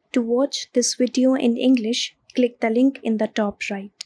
To watch this video in English, click the link in the top right.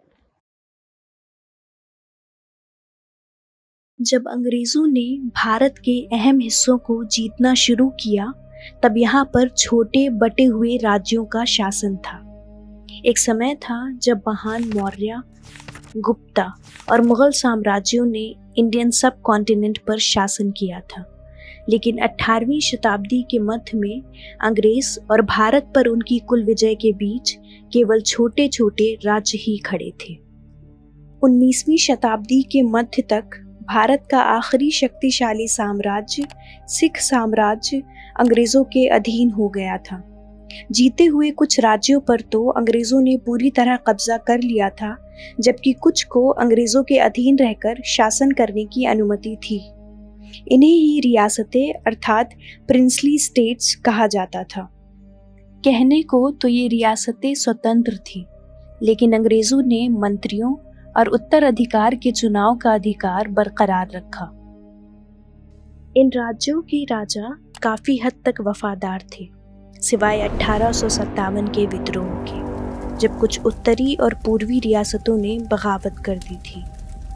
जब अंग्रेजों ने भारत के अहम हिस्सों को जीतना शुरू किया, तब यहाँ पर छोटे बटे हुए राज्यों का शासन था। एक समय था जब महान मौर्य, गुप्ता और मुगल साम्राज्यों ने इंडियन सब कॉन्टिनेंट पर शासन किया था, लेकिन 18वीं शताब्दी के मध्य में अंग्रेज और भारत पर उनकी कुल विजय के बीच केवल छोटे छोटे राज्य ही खड़े थे। 19वीं शताब्दी के मध्य तक भारत का आखिरी शक्तिशाली साम्राज्य, सिख साम्राज्य, अंग्रेजों के अधीन हो गया था। जीते हुए कुछ राज्यों पर तो अंग्रेजों ने पूरी तरह कब्जा कर लिया था, जबकि कुछ को अंग्रेजों के अधीन रहकर शासन करने की अनुमति थी। इन्हें ही रियासतें अर्थात प्रिंसली स्टेट्स कहा जाता था। कहने को तो ये रियासतें स्वतंत्र थीं, लेकिन अंग्रेजों ने मंत्रियों और उत्तराधिकार के चुनाव का अधिकार बरकरार रखा। इन राज्यों के राजा काफी हद तक वफादार थे, सिवाय 1857 के विद्रोह के, जब कुछ उत्तरी और पूर्वी रियासतों ने बगावत कर दी थी।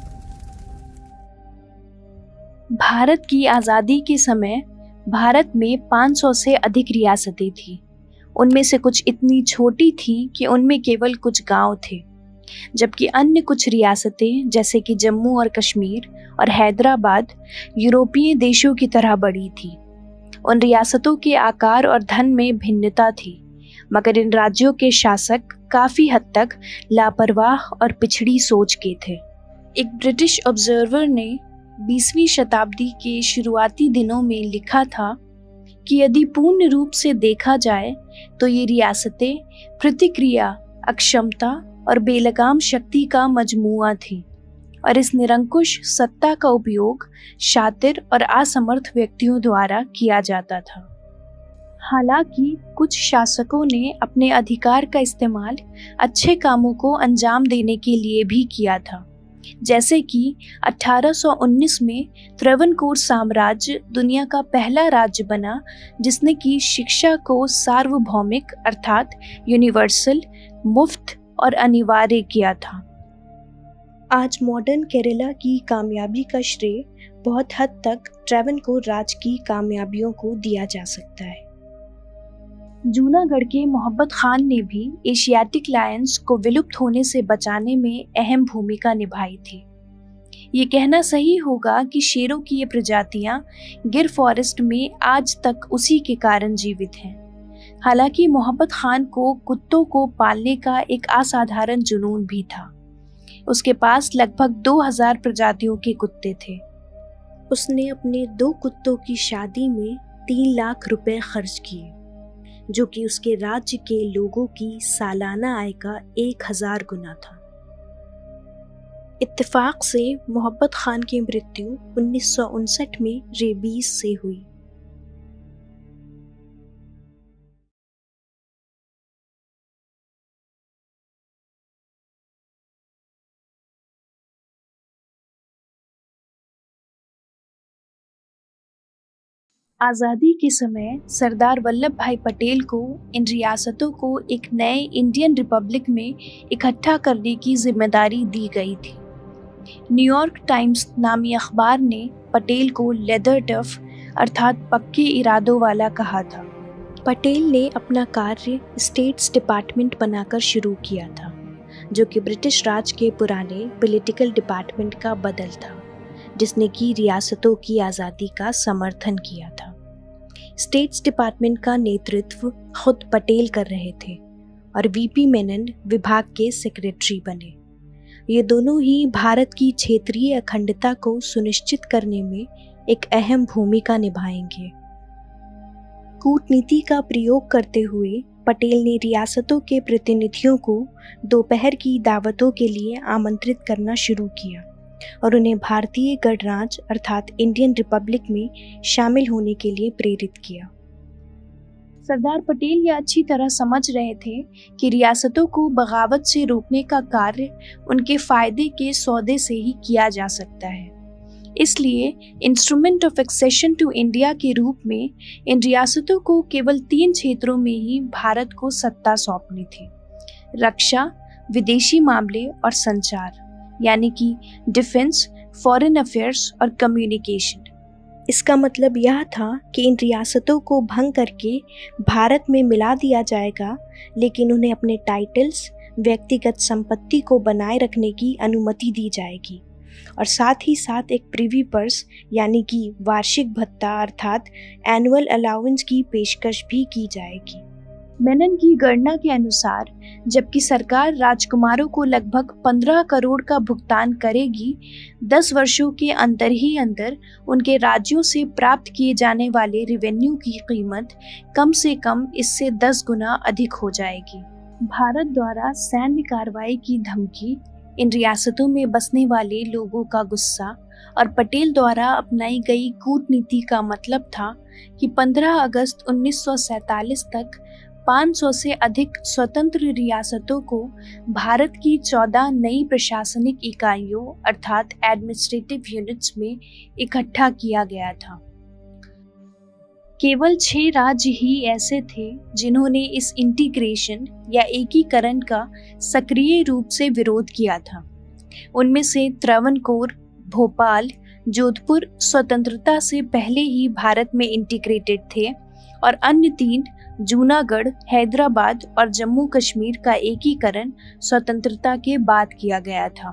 भारत की आज़ादी के समय भारत में 500 से अधिक रियासतें थीं। उनमें से कुछ इतनी छोटी थीं कि उनमें केवल कुछ गांव थे, जबकि अन्य कुछ रियासतें जैसे कि जम्मू और कश्मीर और हैदराबाद यूरोपीय देशों की तरह बड़ी थी। उन रियासतों के आकार और धन में भिन्नता थी, मगर इन राज्यों के शासक काफ़ी हद तक लापरवाह और पिछड़ी सोच के थे। एक ब्रिटिश ऑब्जर्वर ने 20वीं शताब्दी के शुरुआती दिनों में लिखा था कि यदि पूर्ण रूप से देखा जाए तो ये रियासतें प्रतिक्रिया, अक्षमता और बेलगाम शक्ति का मजमुआ थी, और इस निरंकुश सत्ता का उपयोग शातिर और असमर्थ व्यक्तियों द्वारा किया जाता था। हालांकि कुछ शासकों ने अपने अधिकार का इस्तेमाल अच्छे कामों को अंजाम देने के लिए भी किया था, जैसे कि 1819 में त्रावणकोर साम्राज्य दुनिया का पहला राज्य बना जिसने की शिक्षा को सार्वभौमिक अर्थात यूनिवर्सल, मुफ्त और अनिवार्य किया था। आज मॉडर्न केरला की कामयाबी का श्रेय बहुत हद तक त्रावणकोर राज की कामयाबियों को दिया जा सकता है। जूनागढ़ के मोहब्बत खान ने भी एशियाटिक लायंस को विलुप्त होने से बचाने में अहम भूमिका निभाई थी। ये कहना सही होगा कि शेरों की ये प्रजातियां गिर फॉरेस्ट में आज तक उसी के कारण जीवित हैं। हालांकि मोहब्बत खान को कुत्तों को पालने का एक असाधारण जुनून भी था। उसके पास लगभग 2000 प्रजातियों के कुत्ते थे। उसने अपने 2 कुत्तों की शादी में 3 लाख रुपए खर्च किए, जो कि उसके राज्य के लोगों की सालाना आय का 1000 गुना था। इत्तेफाक से मोहब्बत खान की मृत्यु 1959 में रेबीज से हुई। आज़ादी के समय सरदार वल्लभ भाई पटेल को इन रियासतों को एक नए इंडियन रिपब्लिक में इकट्ठा करने की जिम्मेदारी दी गई थी। न्यूयॉर्क टाइम्स नामी अखबार ने पटेल को लेदर टफ अर्थात पक्के इरादों वाला कहा था। पटेल ने अपना कार्य स्टेट्स डिपार्टमेंट बनाकर शुरू किया था, जो कि ब्रिटिश राज के पुराने पॉलिटिकल डिपार्टमेंट का बदल था, जिसने की रियासतों की आज़ादी का समर्थन किया था। स्टेट्स डिपार्टमेंट का नेतृत्व खुद पटेल कर रहे थे और वीपी मेनन विभाग के सेक्रेटरी बने। ये दोनों ही भारत की क्षेत्रीय अखंडता को सुनिश्चित करने में एक अहम भूमिका निभाएंगे। कूटनीति का प्रयोग करते हुए पटेल ने रियासतों के प्रतिनिधियों को दोपहर की दावतों के लिए आमंत्रित करना शुरू किया और उन्हें भारतीय गणराज्य अर्थात इंडियन रिपब्लिक में शामिल होने के लिए प्रेरित किया। सरदार पटेल यह अच्छी तरह समझ रहे थे कि रियासतों को बगावत से रोकने का कार्य उनके फायदे के सौदे से ही किया जा सकता है। इसलिए instrument of accession to India के रूप में इन रियासतों को केवल 3 क्षेत्रों में ही भारत को सत्ता सौंपनी थी: रक्षा, विदेशी मामले और संचार, यानी कि डिफेंस, फॉरेन अफेयर्स और कम्युनिकेशन। इसका मतलब यह था कि इन रियासतों को भंग करके भारत में मिला दिया जाएगा, लेकिन उन्हें अपने टाइटल्स, व्यक्तिगत संपत्ति को बनाए रखने की अनुमति दी जाएगी और साथ ही साथ एक प्रिवी पर्स यानी कि वार्षिक भत्ता अर्थात एनुअल अलाउंस की पेशकश भी की जाएगी। मेनन की गणना के अनुसार जबकि सरकार राजकुमारों को लगभग 15 करोड़ का भुगतान करेगी, 10 वर्षों के अंदर ही अंदर उनके राज्यों से प्राप्त किए जाने वाले रेवेन्यू की कीमत कम से कम इससे 10 गुना अधिक हो जाएगी। भारत द्वारा सैन्य कार्रवाई की धमकी, इन रियासतों में बसने वाले लोगों का गुस्सा और पटेल द्वारा अपनाई गई कूटनीति का मतलब था कि 15 अगस्त 1947 तक 500 से अधिक स्वतंत्र रियासतों को भारत की 14 नई प्रशासनिक इकाइयों अर्थात एडमिनिस्ट्रेटिव यूनिट्स में इकट्ठा किया गया था। केवल 6 राज्य ही ऐसे थे जिन्होंने इस इंटीग्रेशन या एकीकरण का सक्रिय रूप से विरोध किया था। उनमें से त्रावणकोर, भोपाल, जोधपुर स्वतंत्रता से पहले ही भारत में इंटीग्रेटेड थे और अन्य 3 जूनागढ़, हैदराबाद और जम्मू कश्मीर का एकीकरण स्वतंत्रता के बाद किया गया था।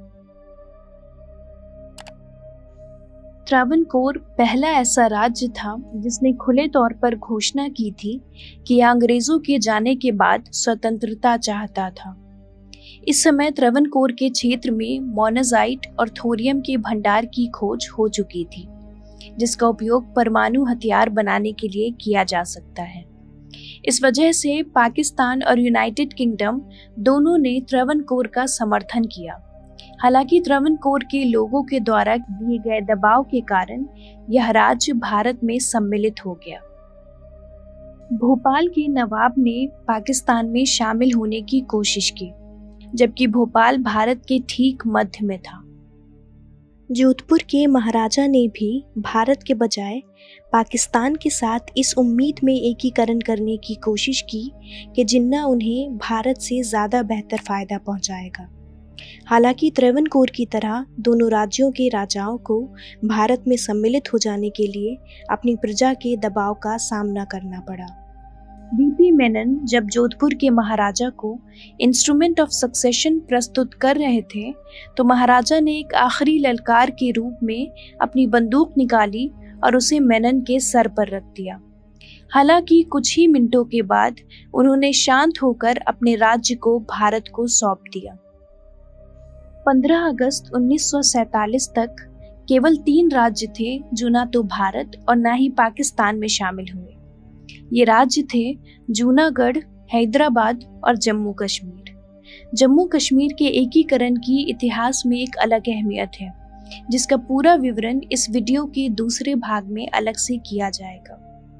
त्रावणकोर पहला ऐसा राज्य था जिसने खुले तौर पर घोषणा की थी कि अंग्रेजों के जाने के बाद स्वतंत्रता चाहता था। इस समय त्रावणकोर के क्षेत्र में मोनाजाइट और थोरियम के भंडार की खोज हो चुकी थी, जिसका उपयोग परमाणु हथियार बनाने के लिए किया जा सकता है। इस वजह से पाकिस्तान और यूनाइटेड किंगडम दोनों ने त्रावणकोर का समर्थन किया। हालांकि त्रावणकोर के लोगों के द्वारा दिए गए दबाव के कारण यह राज्य भारत में सम्मिलित हो गया। भोपाल के नवाब ने पाकिस्तान में शामिल होने की कोशिश की, जबकि भोपाल भारत के ठीक मध्य में था। जोधपुर के महाराजा ने भी भारत के बजाय पाकिस्तान के साथ इस उम्मीद में एकीकरण करने की कोशिश की कि जिन्ना उन्हें भारत से ज़्यादा बेहतर फ़ायदा पहुंचाएगा। हालांकि त्रावणकोर की तरह दोनों राज्यों के राजाओं को भारत में सम्मिलित हो जाने के लिए अपनी प्रजा के दबाव का सामना करना पड़ा। वीपी मेनन जब जोधपुर के महाराजा को इंस्ट्रूमेंट ऑफ सक्सेशन प्रस्तुत कर रहे थे तो महाराजा ने एक आखिरी ललकार के रूप में अपनी बंदूक निकाली और उसे मेनन के सर पर रख दिया। हालांकि कुछ ही मिनटों के बाद उन्होंने शांत होकर अपने राज्य को भारत को सौंप दिया। 15 अगस्त 1947 तक केवल 3 राज्य थे जो ना तो भारत और ना ही पाकिस्तान में शामिल हुए। ये राज्य थे जूनागढ़, हैदराबाद और जम्मू कश्मीर। जम्मू कश्मीर के एकीकरण की इतिहास में एक अलग अहमियत है, जिसका पूरा विवरण इस वीडियो के दूसरे भाग में अलग से किया जाएगा।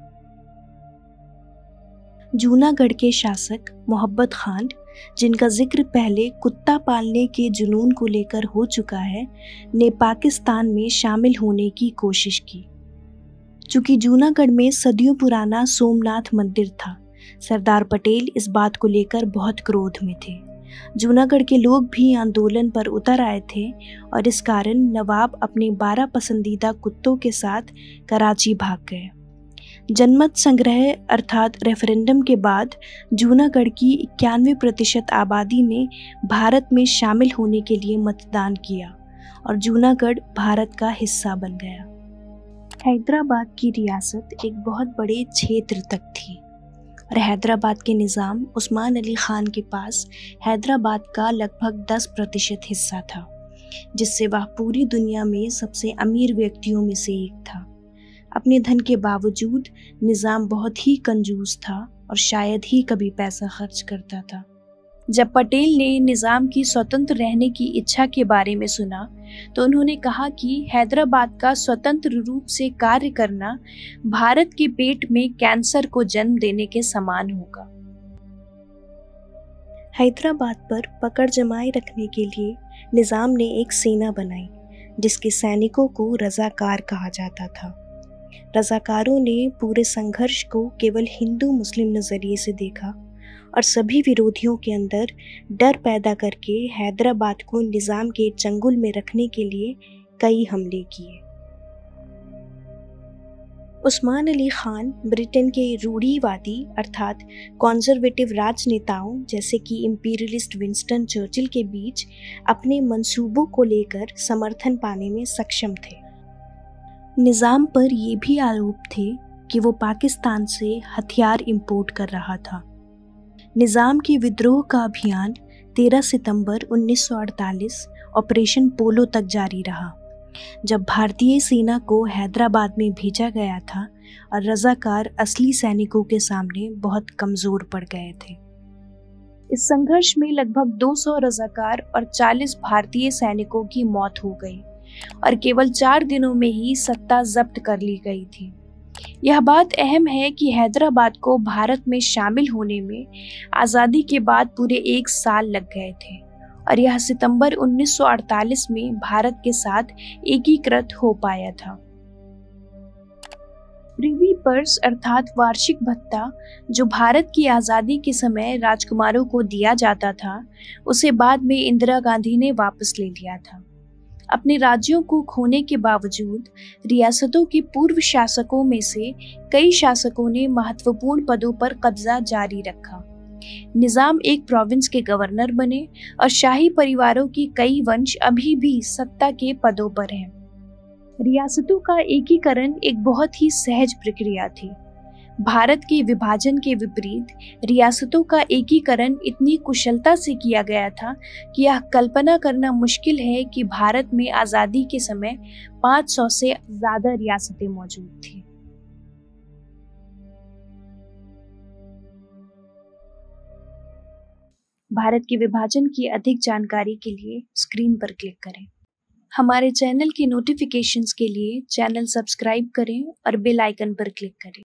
जूनागढ़ के शासक मोहब्बत खान, जिनका जिक्र पहले कुत्ता पालने के जुनून को लेकर हो चुका है, ने पाकिस्तान में शामिल होने की कोशिश की। चूंकि जूनागढ़ में सदियों पुराना सोमनाथ मंदिर था, सरदार पटेल इस बात को लेकर बहुत क्रोध में थे। जूनागढ़ के लोग भी आंदोलन पर उतर आए थे और इस कारण नवाब अपने 12 पसंदीदा कुत्तों के साथ कराची भाग गए। जनमत संग्रह अर्थात रेफरेंडम के बाद जूनागढ़ की 91% आबादी ने भारत में शामिल होने के लिए मतदान किया और जूनागढ़ भारत का हिस्सा बन गया। हैदराबाद की रियासत एक बहुत बड़े क्षेत्र तक थी और हैदराबाद के निज़ाम उस्मान अली खान के पास हैदराबाद का लगभग 10% हिस्सा था, जिससे वह पूरी दुनिया में सबसे अमीर व्यक्तियों में से एक था। अपने धन के बावजूद निज़ाम बहुत ही कंजूस था और शायद ही कभी पैसा खर्च करता था। जब पटेल ने निज़ाम की स्वतंत्र रहने की इच्छा के बारे में सुना तो उन्होंने कहा कि हैदराबाद का स्वतंत्र रूप से कार्य करना भारत के पेट में कैंसर को जन्म देने के समान होगा। हैदराबाद पर पकड़ जमाए रखने के लिए निज़ाम ने एक सेना बनाई जिसके सैनिकों को रज़ाकार कहा जाता था। रज़ाकारों ने पूरे संघर्ष को केवल हिंदू मुस्लिम नज़रिए से देखा और सभी विरोधियों के अंदर डर पैदा करके हैदराबाद को निज़ाम के चंगुल में रखने के लिए कई हमले किए। उस्मान अली खान ब्रिटेन के रूढ़िवादी अर्थात कॉन्जर्वेटिव राजनेताओं जैसे कि इंपीरियलिस्ट विंस्टन चर्चिल के बीच अपने मंसूबों को लेकर समर्थन पाने में सक्षम थे। निज़ाम पर ये भी आरोप थे कि वो पाकिस्तान से हथियार इंपोर्ट कर रहा था। निज़ाम के विद्रोह का अभियान 13 सितंबर 1948 ऑपरेशन पोलो तक जारी रहा, जब भारतीय सेना को हैदराबाद में भेजा गया था और रज़ाकार असली सैनिकों के सामने बहुत कमज़ोर पड़ गए थे। इस संघर्ष में लगभग 200 रज़ाकार और 40 भारतीय सैनिकों की मौत हो गई और केवल 4 दिनों में ही सत्ता जब्त कर ली गई थी। यह बात अहम है कि हैदराबाद को भारत में शामिल होने में आज़ादी के बाद पूरे 1 साल लग गए थे और यह सितंबर 1948 में भारत के साथ एकीकृत हो पाया था। प्रिवी पर्स अर्थात वार्षिक भत्ता जो भारत की आज़ादी के समय राजकुमारों को दिया जाता था, उसे बाद में इंदिरा गांधी ने वापस ले लिया था। अपने राज्यों को खोने के बावजूद रियासतों के पूर्व शासकों में से कई शासकों ने महत्वपूर्ण पदों पर कब्जा जारी रखा। निज़ाम एक प्रोविंस के गवर्नर बने और शाही परिवारों की कई वंश अभी भी सत्ता के पदों पर हैं। रियासतों का एकीकरण एक बहुत ही सहज प्रक्रिया थी। भारत के विभाजन के विपरीत रियासतों का एकीकरण इतनी कुशलता से किया गया था कि यह कल्पना करना मुश्किल है कि भारत में आज़ादी के समय 500 से ज़्यादा रियासतें मौजूद थी। भारत के विभाजन की अधिक जानकारी के लिए स्क्रीन पर क्लिक करें। हमारे चैनल के नोटिफिकेशंस के लिए चैनल सब्सक्राइब करें और बेल आइकन पर क्लिक करें।